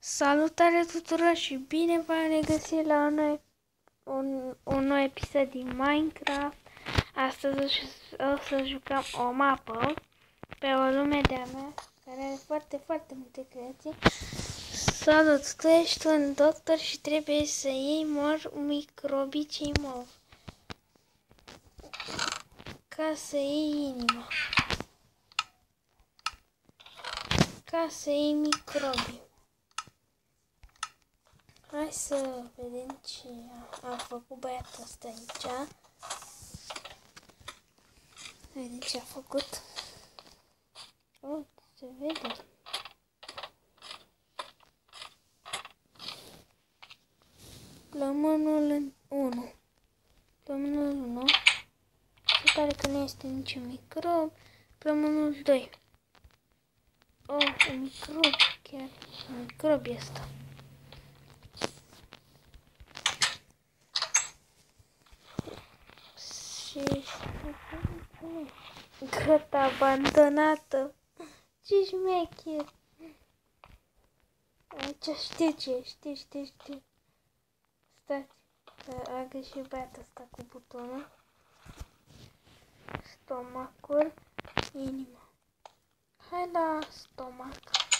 Salutare tuturor și bine v-am regăsit la un nou episod din Minecraft. Astăzi o să jucăm o mapă pe o lume de-a mea care are foarte multe creații. Salut, tu ești un doctor și trebuie să iei microbii cei mor ca să iei inima, ca să iei microbii. Hai să vedem ce a făcut băiatul ăsta aici. Vedem ce a făcut. Oh, se vede. Plămânul 1. Plămânul 1. Se pare că nu este niciun microb. Plămânul 2. Oh, un microb. Chiar un microb este. Grota abandonată. Ce șmecher. Aici știu. Stați, a greșit băiatul ăsta cu butonul. Stomacul, inima. Hai la stomac.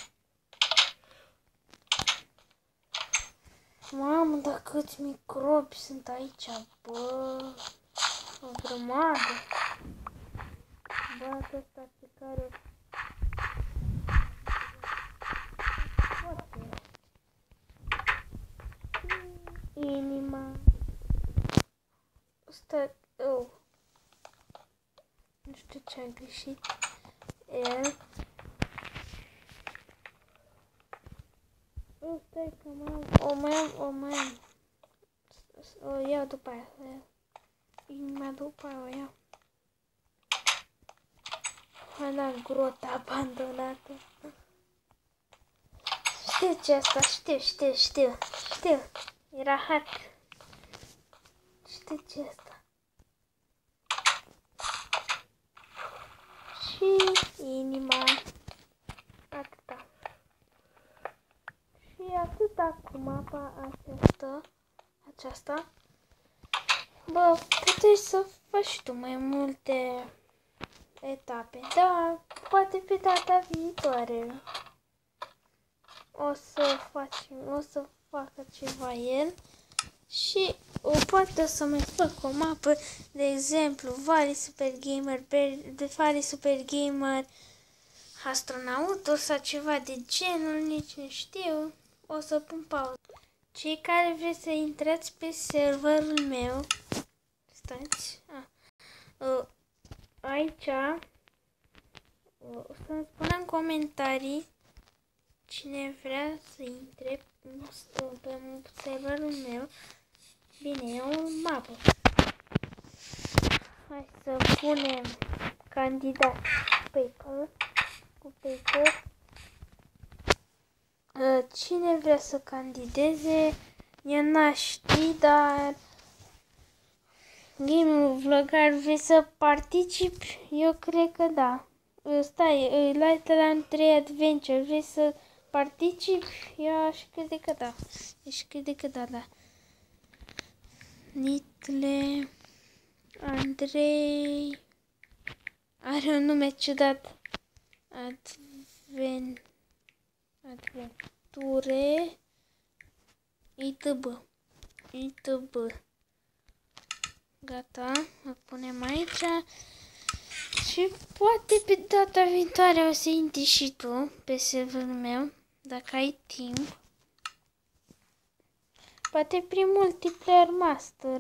Mamă, dar câți microbi sunt aici, bă. O grămadă. Băiatul ăsta pe care... Inima. Stai, oh. Nu știu ce a greșit. El. Oh, stai că o mai am. O iau după aia. Inima după aia o iau. Hai la grota abandonată. Știu ce asta, știu. Era hack. Știu ce asta. Și inima. Atâta. Și atâta cu mapa aceasta. Bă, puteți să faci tu mai multe etape, dar poate pe data viitoare o să facă ceva el și poate să mai fac o mapă, de exemplu, Valley Super Gamer Astronautul sau ceva de genul, nici nu știu, o să pun pauză. Cei care vreți să intrați pe serverul meu, stați, aici, o să-mi spună în comentarii cine vrea să intre pe serverul meu. Bine, e o mapă. Hai să punem candidat cu paper. Cine vrea să candideze, eu n-aș ști, dar Game Vlogger, vrei să participi? Eu cred că da. Stai, Lightland 3 Adventure, vrei să participi? Eu aș crede că da. Da. Nitle Andrei are un nume ciudat. Adventure ITB. Gata, îl punem aici. Și poate pe data viitoare o să intri și tu pe serverul meu, dacă ai timp. Poate prin multiplayer master.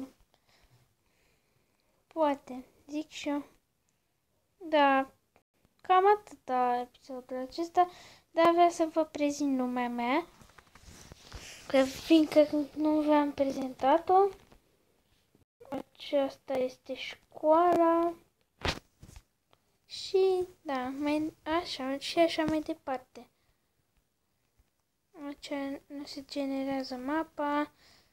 Poate, zic și eu. Da, cam atâta episodul acesta, dar vreau să vă prezint lumea mea, fiindcă nu v-am prezentat-o. Aceasta este școala și da, așa mai departe. Aici nu se generează mapa.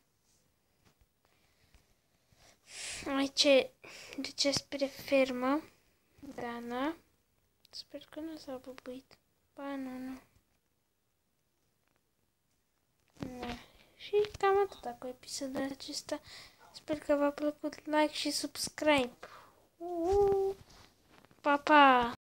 Aici duce spre fermă. Dana. Sper că nu s-a bubuit. Ba, nu. Și cam atât cu episodul acesta. Sper că v-a plăcut, like și subscribe. Pa, pa!